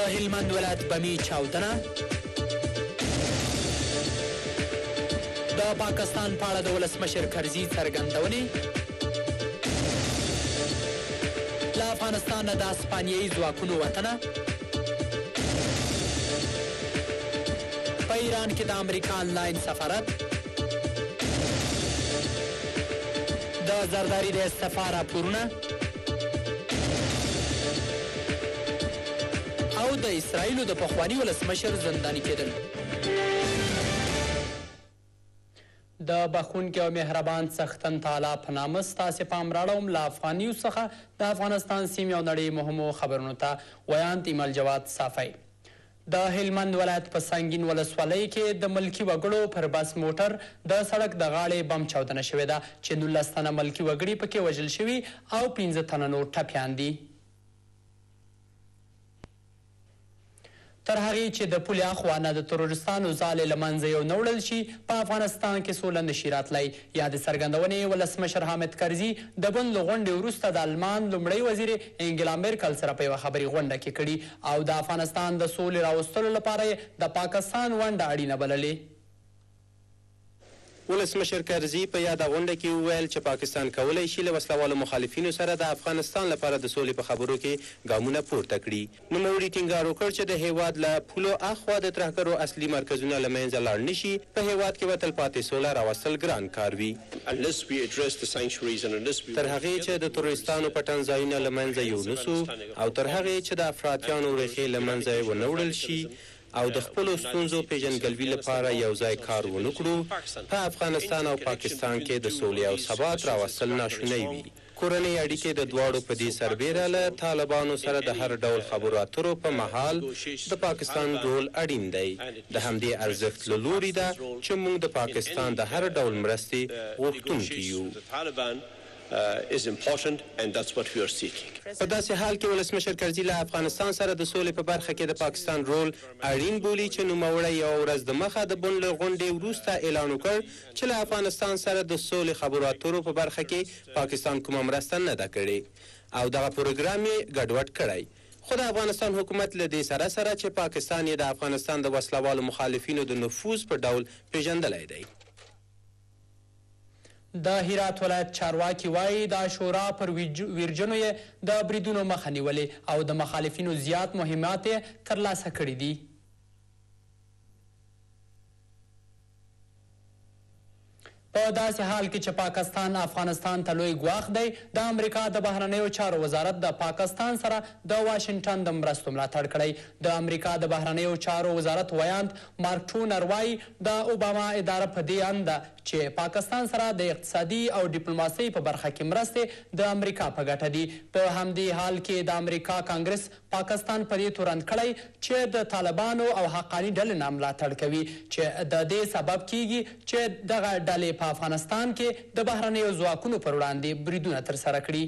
هلمند ولایت بمی چاودنه د پاکستان په اړه د ولسمشر کرزي څرګندونې له افغانستان نه د اسپانیایي ځواکونو وتنه په ایران کې د امریکا آنلاین سفارت د زرداري د استعفا راپورونه او د اسرائیلو د پخواني ولسمشر زنداني کېدل. د بخښونکي او مهربان څښتن تعالی په نامه ستاسې پام راړوم له افغانیو څخه د افغانستان سیمې او نړۍ مهمو خبرونو ته. ویاند ایمل جواد صافی. د هلمند ولایت په سنګین ولسوالۍ کې د ملکي وګړو پر بس موټر د سړک د غاړې بم چاودنه شوې ده چې 19 تنه ملکي وګړي پکې وژل شوي او 15 تنه نور ټپیان دي. تر هغې چې د پولې اخوا نه د تروریستانو ځالې له منځه یو نه وړل شي په افغانستان کې سوله نشي راتلی. یادې څرګندونې ولسمشر حامد کرزي د بن له غونډې وروسته د آلمان لومړۍ وزیر انګلا میرکل سره په یوه خبري غونډه کې کړي او د افغانستان د سولې راوستلو لپاره یې د پاکستان ونډه اړینه بللې. ولسمشر کرزي په یاده غونډه کې وویل چې پاکستان کولی شي له وسلوالو مخالفینو سره د افغانستان لپاره د سولې په خبرو کې ګامونه پورته کړي. نوموړي ټینګار وکړ چې د هیواد له پولو اخوا د ترهګرو اصلي مرکزونه له منځه لاړ نه شي. په هیواد کې به تلپاتې سوله راوستل ګران کار وي. تر هغې چې د تروریستانو پټن ځایونه له منځه یونسو او تر هغې چې د افراطیانو ریښې له منځه ونه وړل شي او د خپلو ستونزو پیژندګلوي لپاره یو ځای کار ونه کړو، په افغانستان او پاکستان کې د سولې او ثبات راوستل ناشونی وي. کورنۍ اړیکې د دواړو په دې سربیره له طالبانو سره د هر ډول خبرو اترو په مهال د پاکستان رول اړین دی. د همدې ارزښت له لوري ده چې موږ د پاکستان د هر ډول مرستې غوښتونکي یو. په داسې حال کې ولسمشر کرزي له افغانستان سره د سولې په برخه کې د پاکستان رول اړین بولي چې نوموړی یوه ورځ د مخه د بن له غونډې وروسته اعلان وکړ چې له افغانستان سره د سولې خبرو اترو په برخه کې پاکستان کومه مرسته نه ده کړې او دغه پروګرام یې ګډوډ کړی. خو د افغانستان حکومت له دې سره چې پاکستان یې د افغانستان د وسلوالو مخالفینو د نفوذ په ډول پیژندلی دی. د هرات ولایت چارواکي وایي د عاشورا پر ویرجنو یې د بریدونو مخه نیولې او د مخالفینو زیات مهمات یې ترلاسه کړي دي. په داسې حال کې چې پاکستان افغانستان ته لوی ګواښ دی، د امریکا د بهرنیو چارو وزارت د پاکستان سره د واشنګټن د مرستو ملاتړ کړی. د امریکا د بهرنیو چارو وزارت ویاند مارک ټونر وایي د اوباما اداره په دې اند ده چې پاکستان سره د اقتصادي او ډیپلوماسۍ په برخه کې مرستې د امریکا په ګټه دي. په همدې حال کې د امریکا کانګرس پاکستان په دې تورن کړی چې د طالبانو او حقاني ډلې نه ملاتړ کوي چې د دې سبب کیږي چې دغه ډلې په افغانستان کې د بهرنیو ځواکونو پر وړاندې بریدونه ترسره کړي.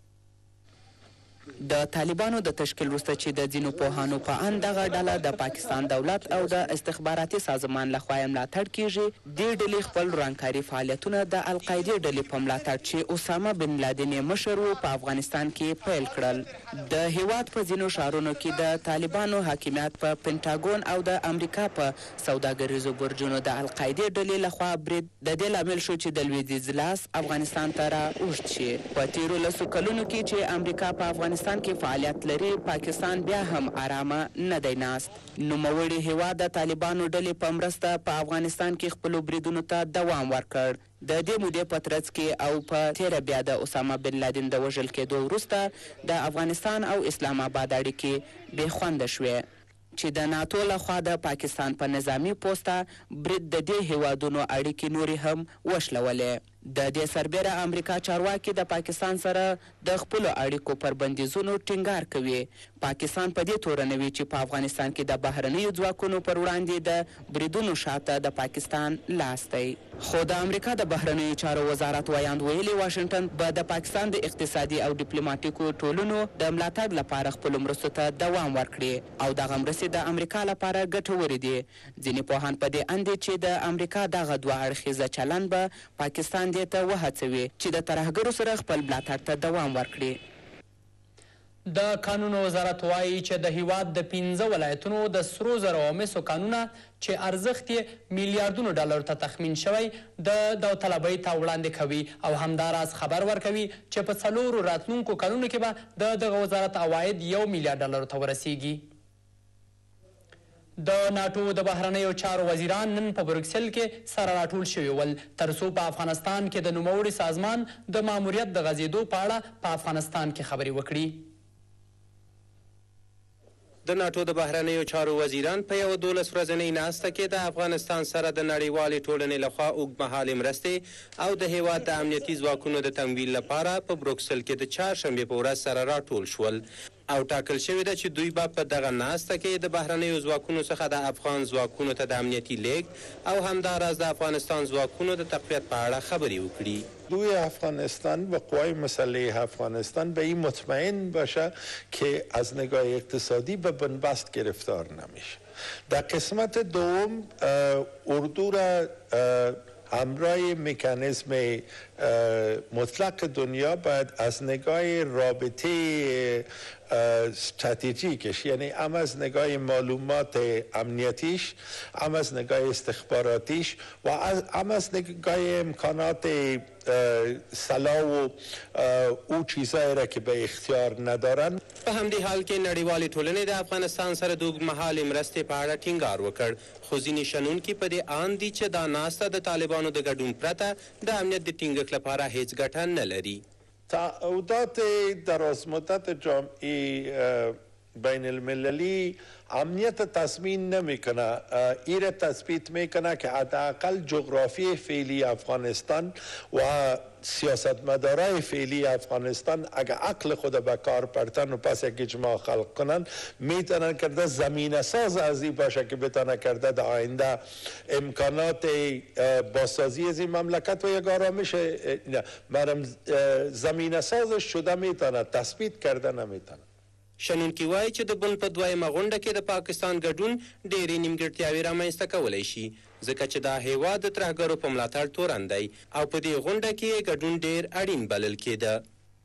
د طالبانو د تشکیل وروسته چې د ځینو پوهانو په اند دغه ډله د پاکستان دولت او د استخباراتي سازمان لخوا یې ملاتړ کیږي. دې ډلې خپل ورانکاري فعالیتونه د القاعدې ډلې په ملاتړ چې اسامه بن لادن یې مشر و په افغانستان کې پیل کړل. د هیواد په ځینو ښارونو کې د طالبانو حاکمیت په پنټاګون او د امریکا په سوداګریزو برجونو د القاعدې ډلې لخوا برید د دې لامل شو چې د لویدیځ لاس افغانستان ته را اوږد شي. په تیرو لسو کلونو کې چې امریکا په افغانستان کې فعالیت لري، پاکستان بیا هم آرامه نه دی ناست. نوموړي هیواد د طالبانو ډلې په مرسته په افغانستان کې خپلو بریدونو ته دوام ورکړ. د دې مودې په ترڅ کې او په تیره بیا د اسامه بن لادن د وژل کېدو وروسته د افغانستان او اسلام آباد اړیکې بې خونده شوې چې د ناتو لخوا د پاکستان په نظامی پوسته برید د دې هیوادونو اړیکې نورې هم وشلولې. د دې سربیره امریکا چارواکي د پاکستان سره د خپلو اړیکو پر بندیزونو ټینګار کوي. پاکستان په دې تورنوي چې په افغانستان کې د بهرنیو ځواکونو پر وړاندې د بریدونو شاته د پاکستان لاس دی. خو د امریکا د بهرنیو چارو وزارت ویاند ویلي واشنګټن به د پاکستان د اقتصادي او ډیپلوماټیکو ټولنو د ملاتړ لپاره خپلو مرستو ته دوام ورکړي او دغه مرستې د امریکا لپاره ګټورې دي. ځینې پوهان په دې اند دي چې د امریکا دغه دوه اړخیزه چلند به پاکستان دې ته وهڅوي چې د ترهګرو سره خپل ملاتړ ته دوام ورکړي. د کانونو وزارت وایي چې د هیواد د 15 ولایتونو د سرو زرو او مسو کانونه چې ارزښت یې میلیاردونو ډالرو ته تخمین شوی د داوطلبۍ ته وړاندې کوي او همداراز خبر ورکوي چې په 4 راتلونکو کلونو کې به د دغه وزارت عواید 1 میلیارډ ډالرو ته ورسیږي. د ناټو د بهرنیو چارو وزیران نن په بروکسل کې سره راټول شوي ول تر څو په افغانستان کې د نوموړي سازمان د ماموریت د غځېدو په اړه په افغانستان کې خبرې وکړي. د ناټو د بهرنیو چارو وزیران په یوه 12 ورځنۍ ناسته کې د افغانستان سره د نړیوالې ټولنې لخوا اوږدمهالې مرستې او د هیواد د امنیتي ځواکونو د تمویل لپاره په بروکسل کې د چهارشنبې په ورځ سره راټول شول او ټاکل شوې ده چې دوی به په دغه ناسته کې د بهرنیو ځواکونو څخه د افغان ځواکونو ته د امنیتي لیږد او همداراز د افغانستان ځواکونو د تقویت په اړه خبرې وکړي. دوی افغانستان و قوای مسلح افغانستان به این مطمئن باشه که از نگاه اقتصادی به بنبست گرفتار نمیشه. در قسمت دوم اردو را همراه مکانیزم مطلق دنیا باید از نگاه رابطه استراتژیکش یعنی هم از نگاه معلومات امنیتیش هم از نگاه استخباراتیش و هم از نگاه امکانات سلاح و او چیزایی را که به اختیار ندارن. په همدې حال کې نړیوالې ټولنې د افغانستان سره د اوږدمهالې مرستې په اړه ټینګار وکړ خو ځینې شنونکي په دې اند دي چې دا ناسته د طالبانو د ګډون پرته د امنیت د ټینګښت لپاره هیڅ ګټه نه لري. تعهدات درازمدت جامعه بین المللی امنیت تضمین نمیکنه. این تثبیت میکنه که حداقل جغرافی فعلی افغانستان و سیاستمدارای فعلی افغانستان اگر عقل خود به کار برتن و پس یک اجماع خلق کنن میتونن کرده زمینه ساز از این باشه که بتونه کرده در آینده امکانات بازسازی از این مملکت و یک آرامش زمینه سازش شده میتونه تثبیت کرده نمیتونه. شنونکي وایي چې د بن په دویمه غونډه کې د پاکستان ګډون ډېرې نیمګړتیاوې رامنځته کولی شي ځکه چې دا هیواد د ترهګرو په ملاتړ تورن دی او په دې غونډه کې یې ګډون ډېر اړین بلل کېده.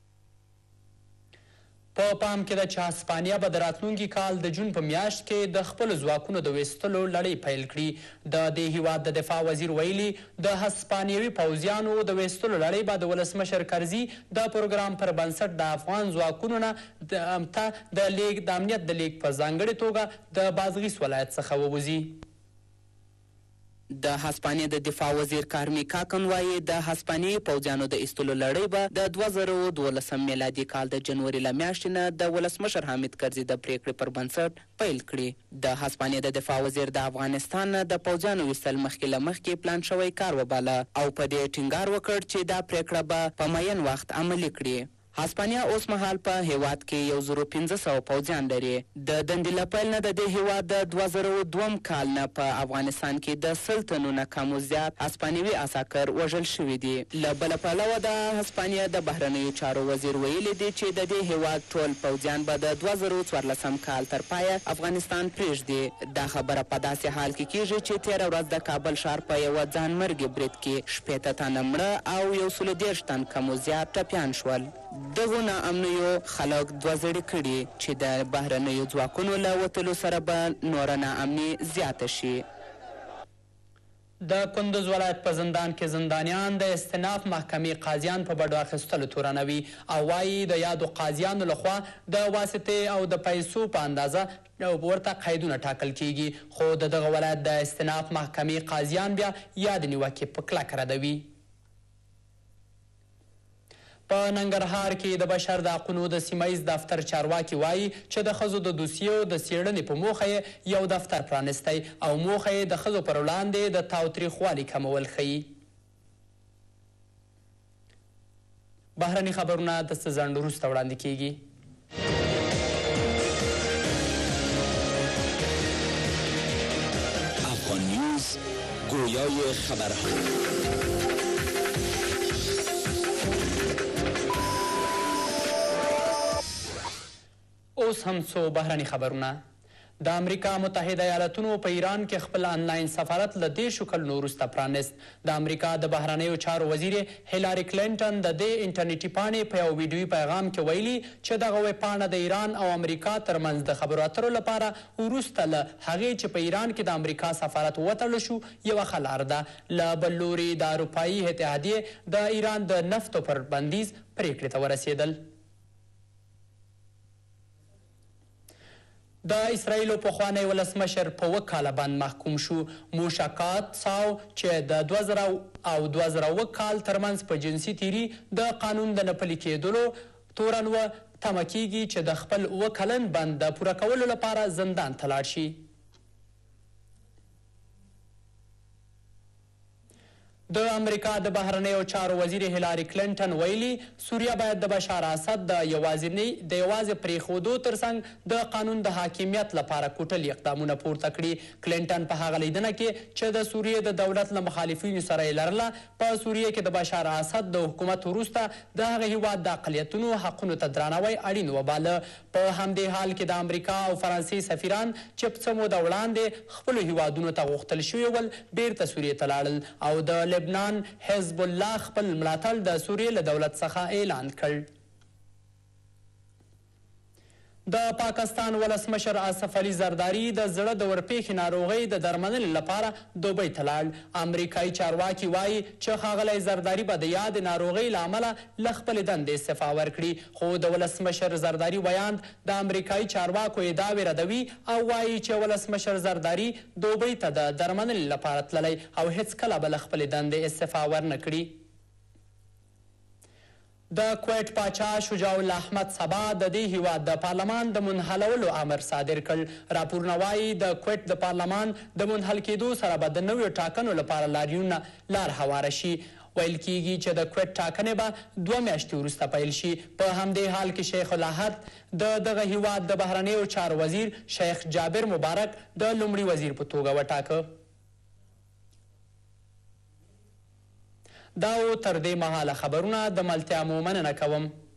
په پام کې ده چې هسپانیا به د راتلونکي کال د جون په میاشت کې د خپلو ځواکونو د ویستلو لړۍ پیل کړي. د دې هیواد د دفاع وزیر ویلي د هسپانیوي پوځیانو د ویستلو لړۍ به د ولسمشر کرزي د پروګرام پر بنسټ د افغان ځواکونو نه د امنیت د لیږد په ځانګړې توګه د بادغیس ولایت څخه ووځي. د هسپانیا د دفاع وزیر کارمی کاکن وایي د هسپانیوي پوځیانو د ایستلو لړۍ به د 2012 میلادي کال د جنوري له میاشتې نه د ولسمشر حامد کرزي د پریکړې پر بنسټ پیل کړي. د هسپانیا د دفاع وزیر د افغانستان نه د پوځیانو ویستل مخکې له مخکې پلان شوی کار وباله او په دې ټینګار وکړ چې دا پریکړه به په معین وخت عملي کړي. هسپانیا اوس مهال په هیواد کې 1500 پوځیان لري. د دندې له پیل نه د دې هیواد د 2002 کال نه په افغانستان کې د 100 تنو نه کم زیات هسپانیوي عساکر وژل شوي دي. له بله پلوه د هسپانیا د بهرنیو چارو وزیر ویلي دی چې د دې هیواد ټول پوځیان به د 2014 کال تر پایه افغانستان پرېږدي. دا خبره په داسې حال کې کیږي چې تېره ورځ د کابل ښار په یوه ځانمرګي برید کې 80 تنه مړه او 130 تن کم زیات ټپیان شول. دغو ناامنیو خلک دوه زړي کړي چې د بهرنیو ځواکونو له وتلو سره به نوره ناامني زیاته شي. د کندوز ولایت په زندان کې زندانیان د استناف محکمې قاضیان په بډو اخیستلو تورنوي او وایي د یادو قاضیانو لخوا د واسطې او د پیسو په اندازه ورته قیدونه ټاکل کیږي خو د دغه ولایت د استناف محکمې قاضیان بیا یاد نیوکې په کلکه ردوي. په ننګرهار کې د بشر د حقونو د سیمهیز دفتر چارواکي وایي چې د ښځو د دوسیو د څېړنې په موخه یې یو دفتر پرانستی او موخه یې د ښځو پر وړاندې د تاوتریخوالي کمول ښیي. بهرني خبرونه د څه ځنډ وروسته وړاندې کیږي. افغان نیوز گویای خبرها. اوس هم څو بهرني خبرونه. د امریکا متحده ایالتونو په ایران کې خپل آنلاین سفارت له 10 کلونو وروسته پرانست. د امریکا د بهرنیو چارو وزیر هیلاري کلینټن د دې انټرنیټي پاڼې په یو ویډیوي پیغام کې ویلي چې دغه ویبپاڼه د ایران او امریکا ترمنځ د خبرو اترو لپاره وروسته له هغې چې په ایران کې د امریکا سفارت وتړل شو یوه ښه لار ده. له بل لوري د اروپایي اتحادیې د ایران د نفتو پر بندیز پریکړې ته ورسېدل. د اسرائیلو پخوانی ولسمشر په 2 کاله بند محکوم شو. موشکات ساو چې د 2000 او 2001 کال ترمنځ په جنسي تیري د قانون د نه پلي کېدلو تورن و تمه کیږي چې د خپل 2 کلن بند د پوره کولو لپاره زندان ته لاړ شي. د امریکا د بهرنیو چارو وزیر هیلاري کلینټن ویلي سوریه باید د بشار اسد د یوازې پریښودو ترڅنګ د قانون د حاکمیت لپاره کوټلي اقدامونه پورته کړي. کلینټن په هغه لیدنه کې چې د سوریې د دولت له مخالفینو سره یې لرله په سوریې کې د بشار اسد د حکومت وروسته د هغه هیواد د اقلیتونو حقونو ته درناوی اړین وباله. په همدې حال کې د امریکا او فرانسې سفیران چې په څه موده وړاندې خپلو هیوادونو ته غوښتل شوي ول بیرته سوریې ته لاړل او د لبنان حزب الله خپل ملاتړ د سوریې له دولت څخه اعلان کړ. د پاکستان ولسمشر آصف علي زرداري د زړه د ورپېښې ناروغۍ د درملنې لپاره دوبۍ ته لاړ. امریکایي چارواکي وایي چې ښاغلی زرداري به د یادې ناروغۍ له امله له خپلې دندې استعفا ورکړي. خو د ولسمشر زرداري ویاند د امریکایي چارواکو ادعاوې ردوي او وایي چې ولسمشر زرداري دوبۍ ته د درملنې لپاره تللی او هیڅکله به له خپلې دندې استعفا ورنه کړي. د کویت پاچا شجاع الاحمد سبا د دې هیواد د پارلمان د منحلولو امر صادر کړ. راپورونه وایي د کویت د پارلمان د منحل کېدو سره به د نویو ټاکنو لپاره لاریونونه لار هواره شي. ویل کیږي چې د کویت ټاکنې به 2 میاشتې وروسته پیل شي. په همدې حال کې شیخ الاحد د دغه هیواد د بهرنیو چارو وزیر شیخ جابر مبارک د لومړي وزیر په توګه وټاکه. دا و تر دې مهاله خبرونه د ملتیا مو مننه کوم.